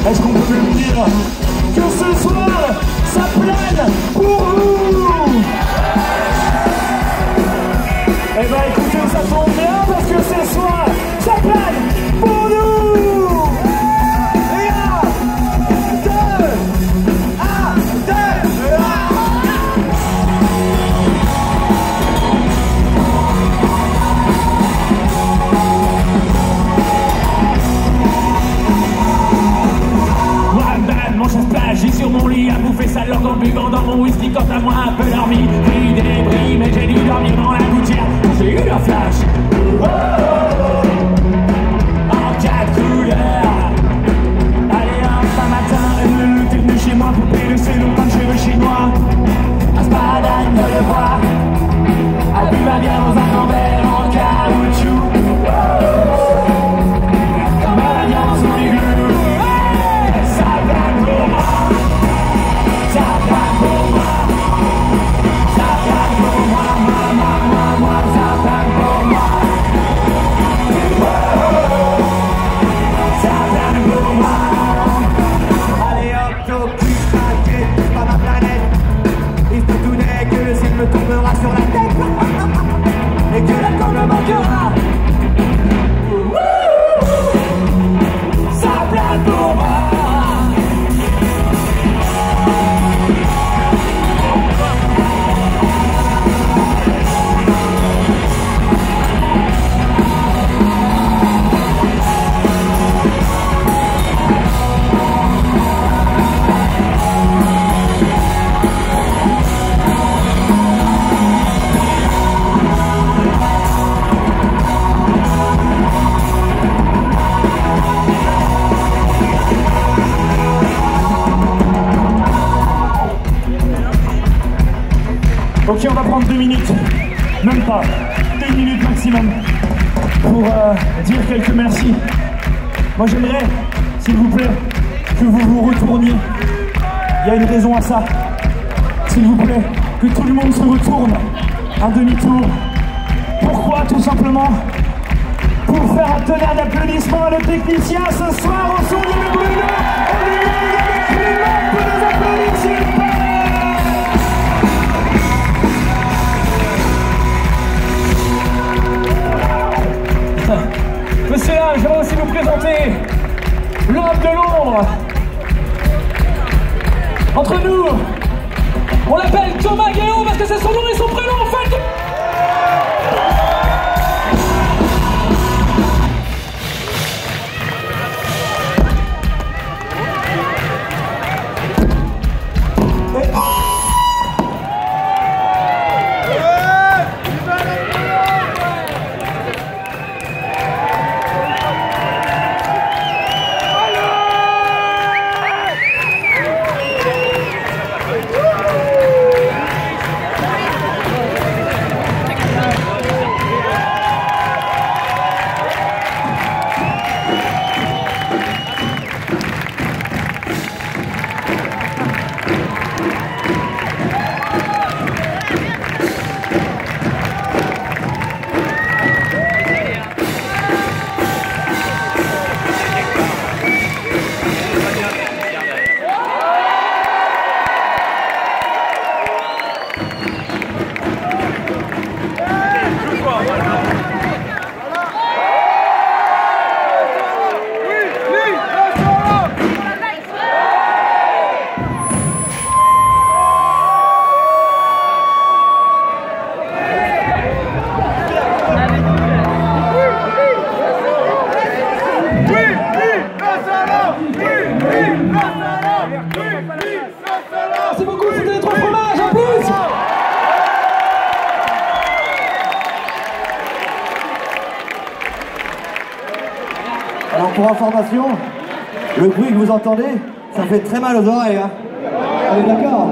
Est-ce qu'on peut me dire que ce soir, ça plane pour vous? Eh ben écoutez, ça tombe bien parce que ce soir, ça plane pour nous. Et un, deux, mon chasse-plage, j'ai sur mon lit à bouffer sa langue en buvant dans mon whisky. Quant à moi, un peu dormi, pris des débris, mais j'ai dû dormir dans la gouttière quand j'ai eu un flash. Oh, en 4 couleurs. Allez hop, un matin, t'es venu chez moi pour payer ses longs de cheveux chinois. Un spadane de le voir, a bu ma bière dans un grand verre en caoutchouc. Comme un indien sous les glous. Tombera sur la tête et que la corde me manquera. Ça plane pour moi. Ok, on va prendre 2 minutes, même pas, 1 minute maximum, pour dire quelques merci. Moi j'aimerais, s'il vous plaît, que vous vous retourniez. Il y a une raison à ça. S'il vous plaît, que tout le monde se retourne, un demi-tour. Pourquoi? Tout simplement pour faire un tonnerre d'applaudissements à nos techniciens ce soir au son de le Bruno. On lui demande avec les mains pour nous applaudir, s'il vous plaît. Monsieur là, je vais aussi vous présenter l'homme de l'ombre. Entre nous, on l'appelle Thomas Guéon parce que c'est son nom et son prénom en fait. Merci beaucoup, c'était les 3 fromages en plus. Alors pour information, le bruit que vous entendez, ça fait très mal aux oreilles. Hein. On est d'accord?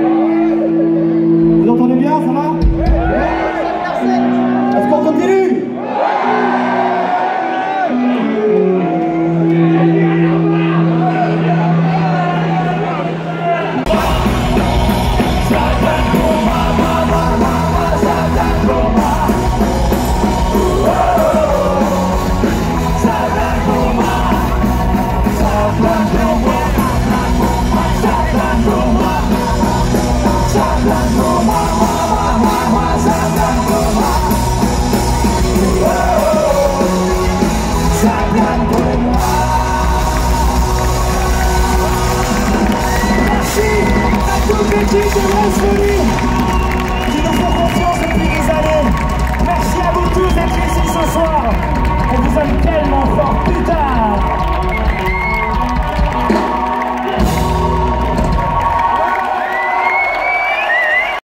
Vous entendez bien, ça va? Est-ce qu'on continue? Don't plane pour moi, ça plane pour moi. Ça plane pour moi. Merci à toute l'équipe de Breizh Folies qui nous font confiance depuis des années. Merci à vous tous d'être ici ce soir. On vous aime tellement fort. Putain.